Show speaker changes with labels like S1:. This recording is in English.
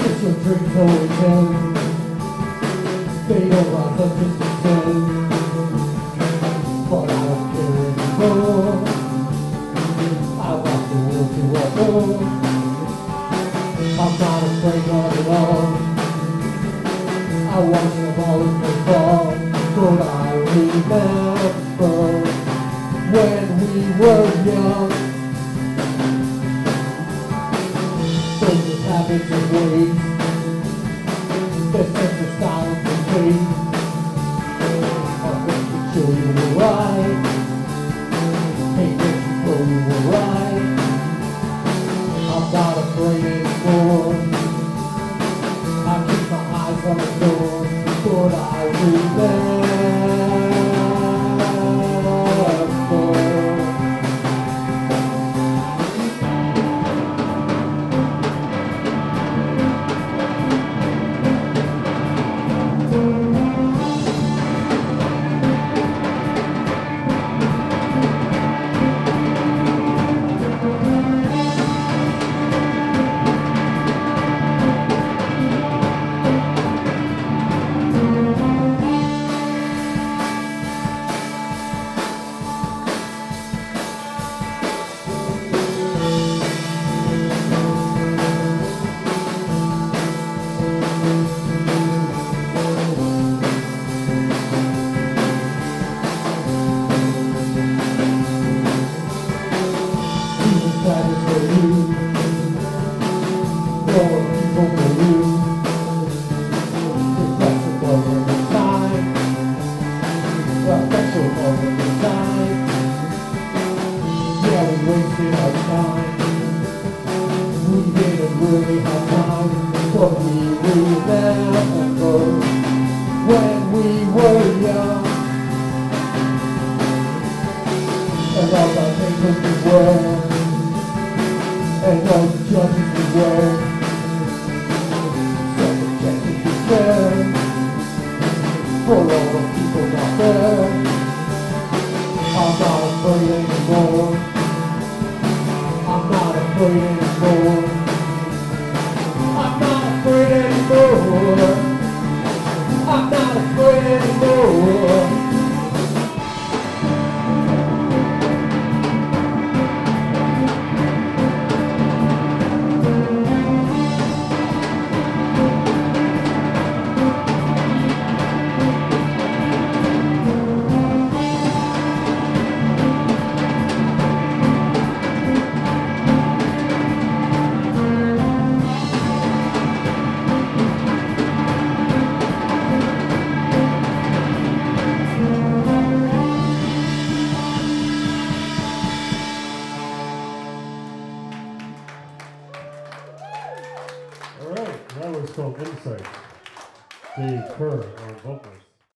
S1: It's your dreams always end. They don't rise up just the same. But I don't care anymore. I want the world to echo. I'm not afraid of it all. I watch them all as they fall. But I remember when we were young. Those habits and ways, their sense of silence and faith are going to show you the right. Hate when you know you were right. I'm not afraid anymore. I keep my eyes on the door, but I remember. That is for you, for people for you. It's flexible in the time, well, flexible in the time. Yeah, we wasted our time. We didn't really have time, but we remember when we were young. And all the things we were. And all the judges beware. Second chances be fair. For all the people out there. I'm not afraid anymore. I'm not afraid anymore. I'm not afraid anymore. I'm not afraid anymore.
S2: All right, that was called Insight. Dave Kerr on vocals.